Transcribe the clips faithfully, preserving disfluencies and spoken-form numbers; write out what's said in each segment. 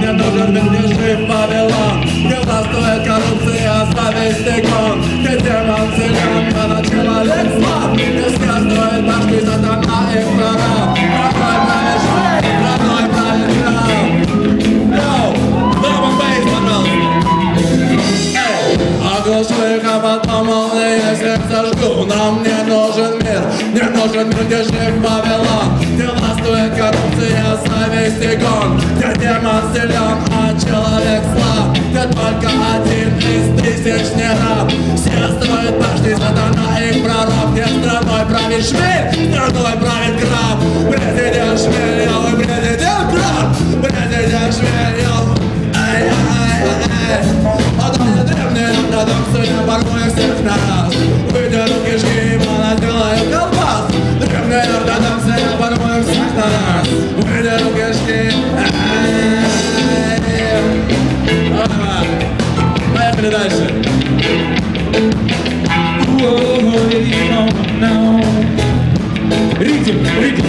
не нужен, ведь не жив Вавилон. Где властвует коррупция, зависть и гон. Где демон силен, когда человек слаб. Где все строит башни, сатана и прораб. Родной правит швей, родной правит граб. Йоу, drum and bass, пожалуйста. Эй, оглушу их, а потом молнии сердце жгу. Нам не нужен мир, не нужен мир, где жив Вавилон. Где властвует коррупция, зависть и гон. Где демон силен, а человек слаб. Где только один из тысяч не раб. Все строят башни, сатана их прораб. Где страной правит шмель, страной правит граб. Президент шмель, я вы президент граб. Президент шмель, я эй, эй, эй. Потом я древний ортодоксы, я порву их всех на раз. Выдеру кишки, мало сделаю колбас. Древний ортодоксы, я порву их всех на раз. Выдеру кишки, поехали дальше. Ритм, ритм.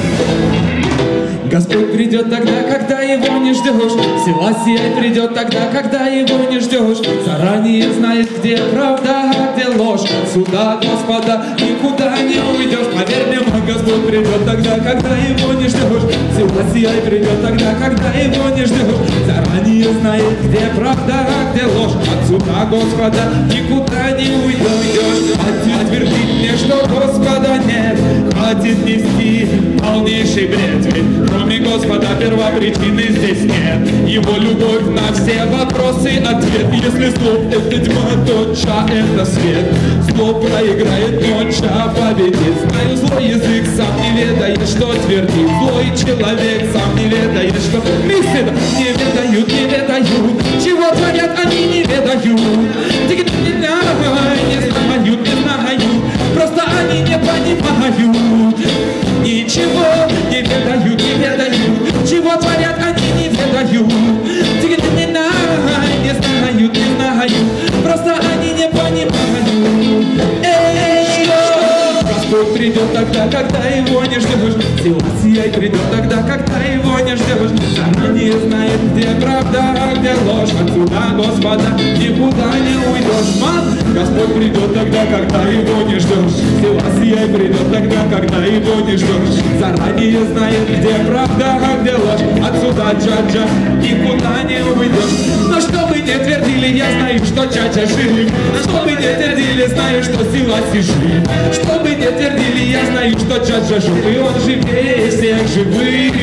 Господь придет тогда, когда его не ждешь. Селасия придет тогда, когда его не ждешь. Заранее знает, где правда, а где ложь. Отсюда, Господа, никуда не уйдешь. Поверь мне, мой Господь придет тогда, когда его не ждешь. Селасия придет тогда, когда его не ждешь. Заранее знает, где правда, а где ложь. Отсюда, Господа, никуда не уйдешь. Хватит твердить мне, что Господа нет. Хватит нести полнейший бред. Ведь кроме Господа первопричины здесь нет. Его любовь на все вопросы ответ. Если зло это тьма, то ча это свет. Зло проиграет, но ча победит. Знаю, злой язык сам не ведает, что твердит. Злой человек сам не ведает, что мысли не ведают, не ведают. Чего творят, они не ведают. Не знают, не знают. Просто они не понимают. Ничего не ведают, не ведают. Чего творят, они не ведают. Не знают, не знают. Просто они не понимают. Эй, Господь придет тогда, когда его не ждешь. Селасия придет тогда, когда его не ждешь. Заранее знает, где правда, а где ложь. Отсюда, Господа, никуда не уйдешь. Ман, Господь придет тогда, когда его не ждешь. Селасия придет тогда, когда его не ждешь. Заранее знает, где правда, а где ложь. Отсюда, Джаджа, никуда не уйдешь. Но что бы не твердили, я знаю, что Джаджа жив. Что бы не твердили, знаю, что Селасия жив. Что бы не твердили, я знаю, что Джаджа жив. И он живее всех живых.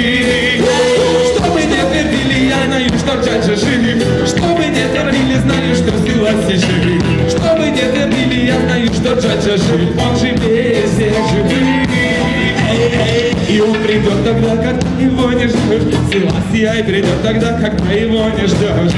Что бы не твердили, я знаю, что Джаджа жив. Что бы не твердили, знаю, что Селасия жив. Что бы не твердили, я знаю, что Джаджа жив. Он живее всех живых. И он придет тогда, когда его не ждешь. Селасия придет тогда, когда его не ждешь.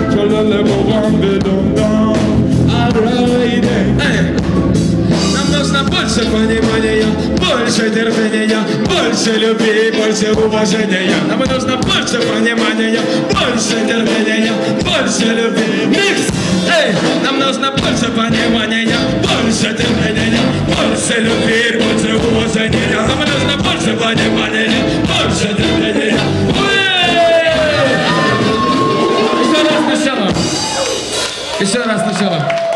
Нам нужно больше понимания, больше терпения, больше любви, больше уважения. Нам нужно больше понимания, больше терпения, больше любви. Микс! Эй! Нам нужно больше понимания, больше терпения, больше любви, больше уважения. Нам нужно больше понимания, больше терпения. Еще раз сначала. Еще раз сначала.